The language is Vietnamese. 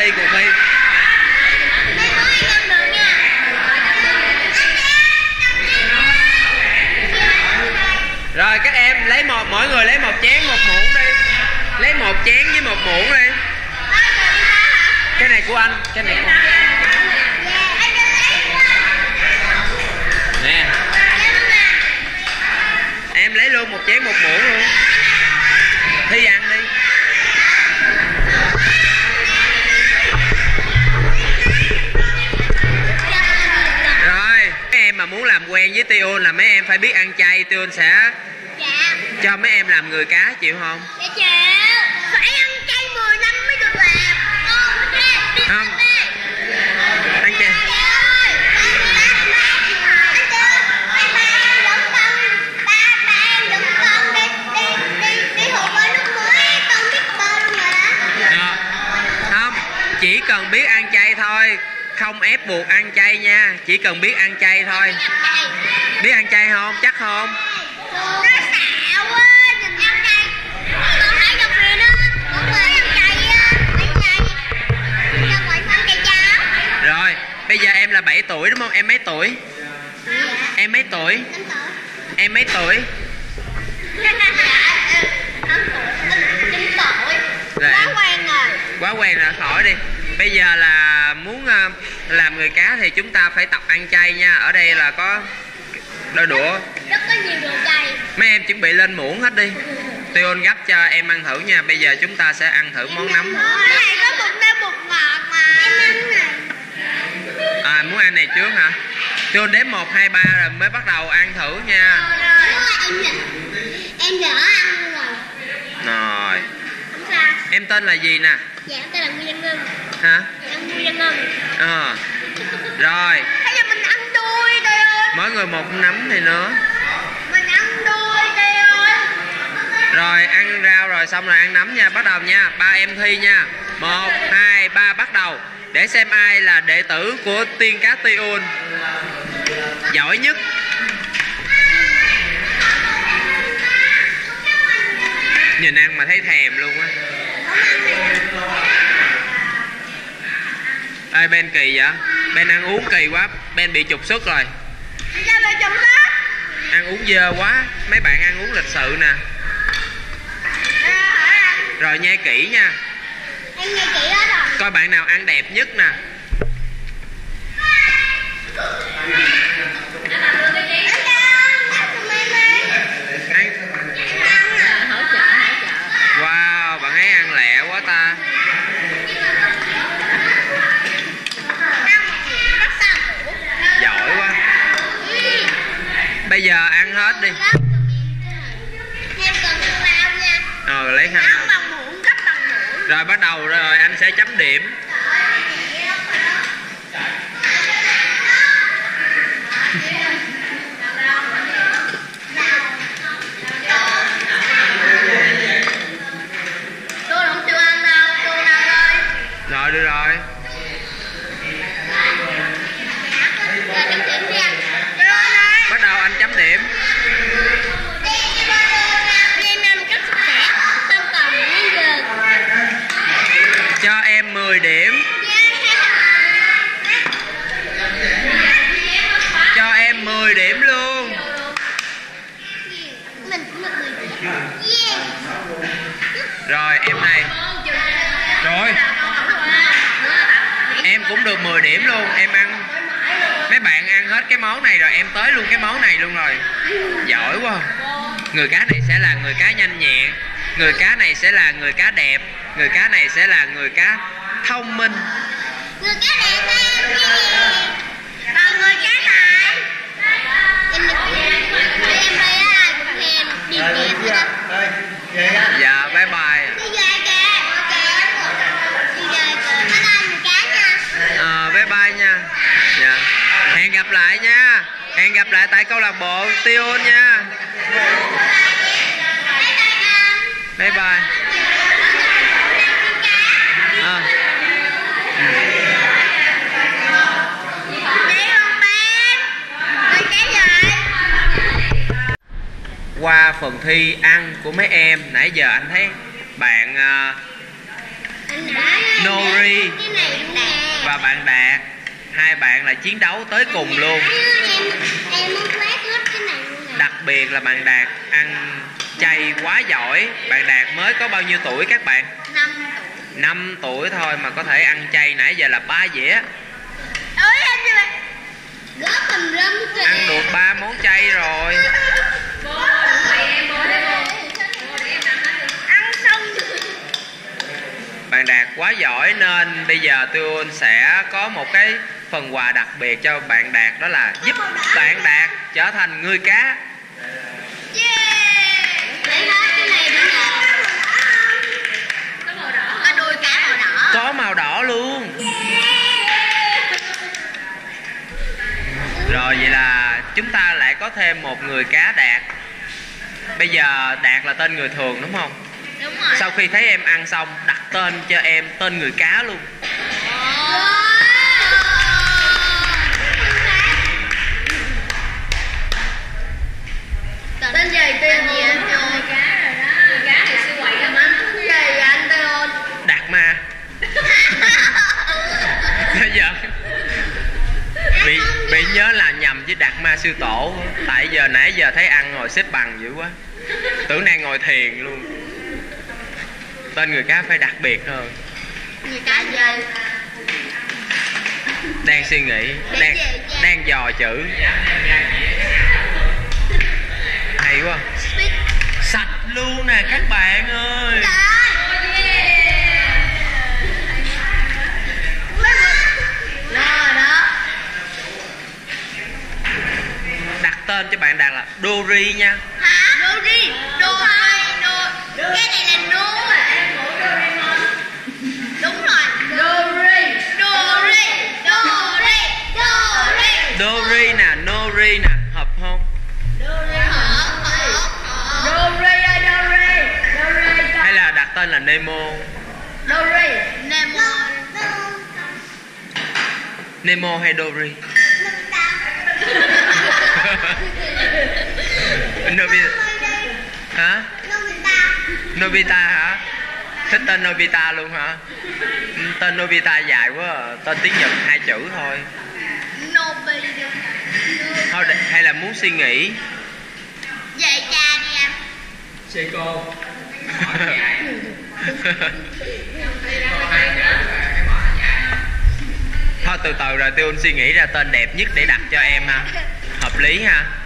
thi, cuộc thi. Rồi các em lấy mỗi người lấy một chén một muỗng đi. Lấy một chén với một muỗng đi. Cái này của anh, cái này của anh. Nè. Em lấy luôn một chén một muỗng luôn. Thi ăn đi. Rồi, mấy em mà muốn làm quen với Tion là mấy em phải biết ăn chay. Tion sẽ cho mấy em làm người cá, chịu không? Dạ chịu. Phải ăn chay 10 năm mới được làm. Không. Ăn chay. Chỉ cần biết ăn chay thôi, không ép buộc ăn chay nha, chỉ cần biết ăn chay thôi. Biết ăn chay không? Chắc không? Nó xạo quá, nhìn ăn chay. Con thấy trong kia nó cũng ăn chay á, ăn chay. Sao vậy ăn chay cháo? Rồi, bây giờ em là 7 tuổi đúng không? Em mấy tuổi? Em mấy tuổi? Em mấy tuổi? 9 tuổi. Rồi, Quá quen rồi. quá quen rồi, khỏi đi. Bây giờ là muốn làm người cá thì chúng ta phải tập ăn chay nha. Ở đây là có đôi đũa. Rất có nhiều đồ chay. Mấy em chuẩn bị lên muỗng hết đi. Tion gấp cho em ăn thử nha. Bây giờ chúng ta sẽ ăn thử món nấm. Cái này có bột nêm bột ngọt mà. Em ăn này. À, muốn ăn này trước hả? Tion đếm 1, 2, 3 rồi mới bắt đầu ăn thử nha. Em lỡ ăn rồi. Rồi. Không sao. Em tên là gì nè? Dạ tên là Nguyên Ngân. Hả? Em Nguyên Ngân. Rồi. Bây giờ mình ăn đuôi đây ơi. Mỗi người một nấm thì nữa. Mình ăn đuôi đây ơi. Rồi ăn rau rồi xong rồi ăn nấm nha. Bắt đầu nha. 3 em thi nha. 1, 2, 3 bắt đầu. Để xem ai là đệ tử của tiên cá Tion giỏi nhất. Nhìn ăn mà thấy thèm luôn á. Ê Ben kỳ vậy? Ben ăn uống kỳ quá. Ben bị trục xuất rồi. Sao lại trục xuất? Ăn uống dơ quá. Mấy bạn ăn uống lịch sự nè. Rồi nhai kỹ nha. Em nghe kỹ hết rồi. Coi bạn nào ăn đẹp nhất nè. Wow, bạn ấy ăn lẹ quá ta. Giỏi quá. Bây giờ ăn hết đi. Em cần lao nha. Lấy khăn. Ăn bằng muỗng, gấp bằng muỗng. Rồi bắt đầu rồi anh sẽ chấm điểm. Tôi không chịu ăn đâu, tôi ăn ơi. Rồi được rồi. Rồi chấm điểm đi anh. Bắt đầu anh chấm điểm. Em ăn rất sạch sẽ, không còn những giờ. Cho em 10 điểm. Cho em 10 điểm luôn. Mình cũng được 10 điểm. Rồi em này. Rồi. Em cũng được 10 điểm luôn. Em ăn. Mấy bạn ăn hết cái món này rồi em tới luôn cái món này luôn rồi. Giỏi quá. Người cá này sẽ là người cá nhanh nhẹn. Người cá này sẽ là người cá đẹp. Người cá này sẽ là người cá thông minh. Người cá đẹp em. Còn người cá này. Em đây ai cũng khen. Điệp điệp đó. Dạ bye bye. Đi về kìa. Đi về kìa. Bye bye người cá nha. Bye bye nha. Dạ. Hẹn gặp lại nha. Hẹn gặp lại tại câu lạc bộ Tion nha. Bye bye. Qua phần thi ăn của mấy em, nãy giờ anh thấy bạn Nori cái này đúng nè. và bạn Đạt. Hai bạn là chiến đấu tới cùng luôn. Em muốn quét hết cái này luôn nè. Đặc biệt là bạn Đạt ăn chay quá giỏi. Bạn Đạt mới có bao nhiêu tuổi các bạn? 5 tuổi. 5 tuổi thôi mà có thể ăn chay, nãy giờ là 3 dĩa. Ôi em gì vậy? Gớt tùm lum kìa. Ăn được 3 món chay rồi. Ăn xong. Bạn Đạt quá giỏi nên bây giờ tôi sẽ có một cái phần quà đặc biệt cho bạn Đạt, đó là giúp bạn Đạt trở thành người cá. Yeah. Lấy hết cái này nữa nè. Có đuôi cá màu đỏ. Có màu đỏ luôn. Rồi vậy là chúng ta lại có thêm một người cá Đạt. Bây giờ Đạt là tên người thường đúng không? Đúng rồi. Sau khi thấy em ăn xong, đặt tên cho em tên người cá luôn. Tên gì tên gì anh ơi? Cá rồi đó. Cá thì siêu quậy lắm anh. Gì anh tên ơi? Đạt Ma. Bây giờ bị nhớ là nhầm với Đạt Ma sư tổ. Tại giờ nãy giờ thấy ăn ngồi xếp bằng dữ quá, tưởng đang ngồi thiền luôn. Tên người cá phải đặc biệt hơn. Người cá gì? Đang suy nghĩ, đang dò chữ. Hay quá. Sạch luôn nè các bạn ơi. Đặt tên cho bạn Đạt là Dory nha. Hả? Dory. Cái này là nô à. Đúng rồi. Dory. Dory nè, Nori nè, hợp không? Hay là đặt tên là Nemo? Nemo hay Dory? Nobita. Hả? Nobita hả? Thích tên Nobita luôn hả? Tên Nobita dài quá à. Tên tiếng Nhật 2 chữ thôi. Thôi hay là muốn suy nghĩ? Vậy cha đi em. Seiko. Thôi từ từ rồi Tiêu suy nghĩ ra tên đẹp nhất để đặt cho em ha. Hợp lý ha.